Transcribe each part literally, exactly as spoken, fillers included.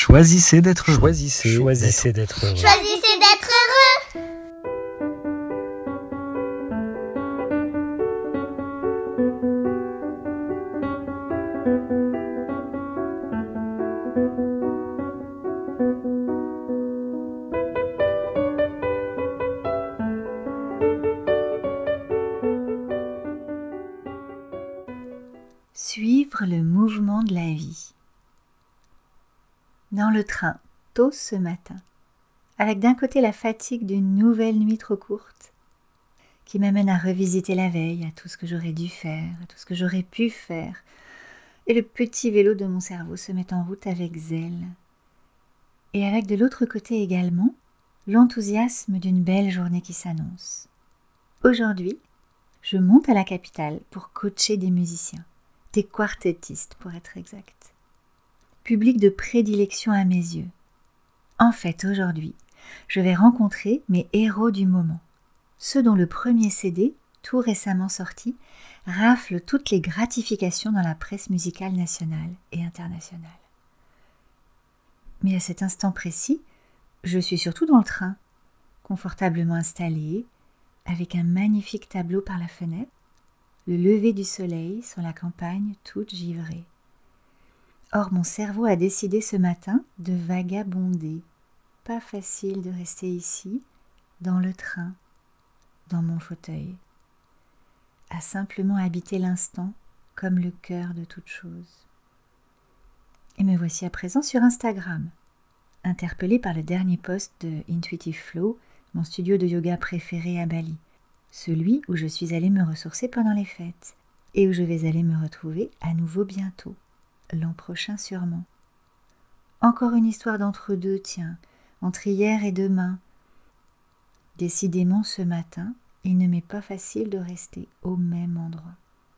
Choisissez d'être heureux. Choisissez, Choisissez d'être heureux. Choisissez d'être heureux. Suivre le mouvement de la vie. Dans le train, tôt ce matin, avec d'un côté la fatigue d'une nouvelle nuit trop courte, qui m'amène à revisiter la veille, à tout ce que j'aurais dû faire, à tout ce que j'aurais pu faire, et le petit vélo de mon cerveau se met en route avec zèle. Et avec de l'autre côté également, l'enthousiasme d'une belle journée qui s'annonce. Aujourd'hui, je monte à la capitale pour coacher des musiciens, des quartettistes pour être exact. Public de prédilection à mes yeux. En fait, aujourd'hui, je vais rencontrer mes héros du moment, ceux dont le premier C D, tout récemment sorti, rafle toutes les gratifications dans la presse musicale nationale et internationale. Mais à cet instant précis, je suis surtout dans le train, confortablement installée, avec un magnifique tableau par la fenêtre, le lever du soleil sur la campagne toute givrée. Or, mon cerveau a décidé ce matin de vagabonder. Pas facile de rester ici, dans le train, dans mon fauteuil, à simplement habiter l'instant comme le cœur de toute chose. Et me voici à présent sur Instagram, interpellée par le dernier post de Intuitive Flow, mon studio de yoga préféré à Bali, celui où je suis allée me ressourcer pendant les fêtes et où je vais aller me retrouver à nouveau bientôt, l'an prochain sûrement. Encore une histoire d'entre-deux, tiens, entre hier et demain. Décidément, ce matin, il ne m'est pas facile de rester au même endroit.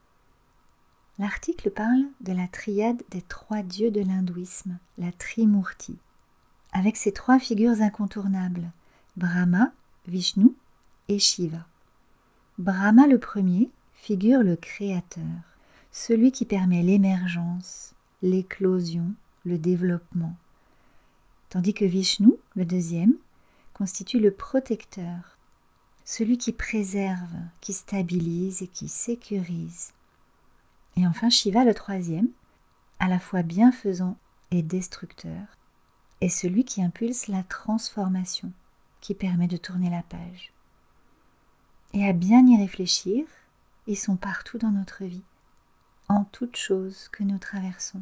L'article parle de la triade des trois dieux de l'hindouisme, la Trimurti, avec ses trois figures incontournables, Brahma, Vishnu et Shiva. Brahma le premier figure le créateur, celui qui permet l'émergence, l'éclosion, le développement, tandis que Vishnu, le deuxième, constitue le protecteur, celui qui préserve, qui stabilise et qui sécurise. Et enfin Shiva, le troisième, à la fois bienfaisant et destructeur, est celui qui impulse la transformation, qui permet de tourner la page. Et à bien y réfléchir, ils sont partout dans notre vie, en toutes choses que nous traversons.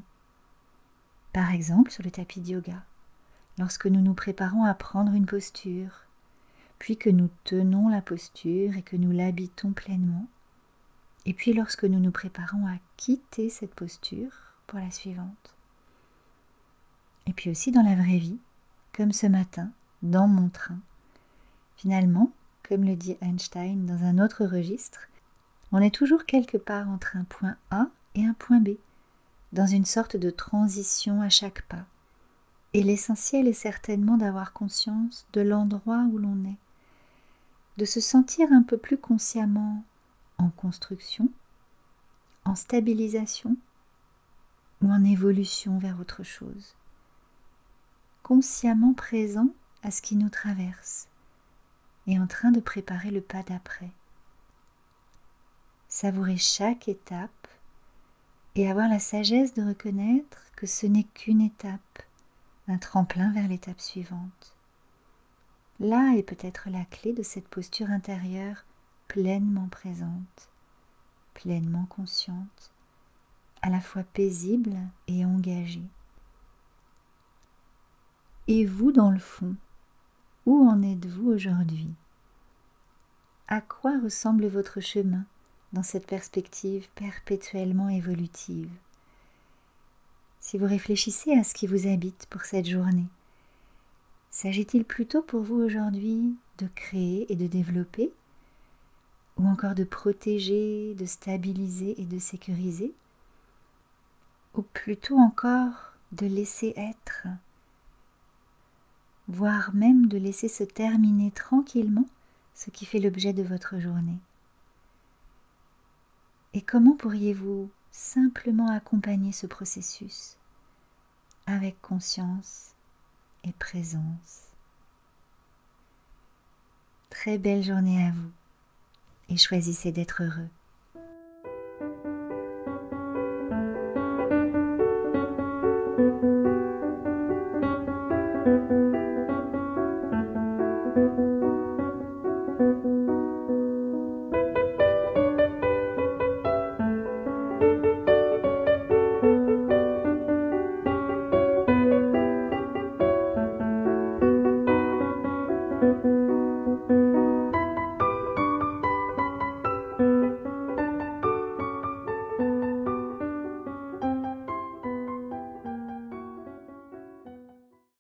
Par exemple, sur le tapis de yoga, lorsque nous nous préparons à prendre une posture, puis que nous tenons la posture et que nous l'habitons pleinement, et puis lorsque nous nous préparons à quitter cette posture pour la suivante. Et puis aussi dans la vraie vie, comme ce matin, dans mon train. Finalement, comme le dit Einstein dans un autre registre, on est toujours quelque part entre un point A et un point B, dans une sorte de transition à chaque pas. Et l'essentiel est certainement d'avoir conscience de l'endroit où l'on est, de se sentir un peu plus consciemment en construction, en stabilisation ou en évolution vers autre chose, consciemment présent à ce qui nous traverse et en train de préparer le pas d'après. Savourer chaque étape et avoir la sagesse de reconnaître que ce n'est qu'une étape, un tremplin vers l'étape suivante. Là est peut-être la clé de cette posture intérieure pleinement présente, pleinement consciente, à la fois paisible et engagée. Et vous, dans le fond, où en êtes-vous aujourd'hui? À quoi ressemble votre chemin dans cette perspective perpétuellement évolutive? Si vous réfléchissez à ce qui vous habite pour cette journée, s'agit-il plutôt pour vous aujourd'hui de créer et de développer, ou encore de protéger, de stabiliser et de sécuriser, ou plutôt encore de laisser être, voire même de laisser se terminer tranquillement ce qui fait l'objet de votre journée? Et comment pourriez-vous simplement accompagner ce processus avec conscience et présence. Très belle journée à vous et choisissez d'être heureux. Thank you.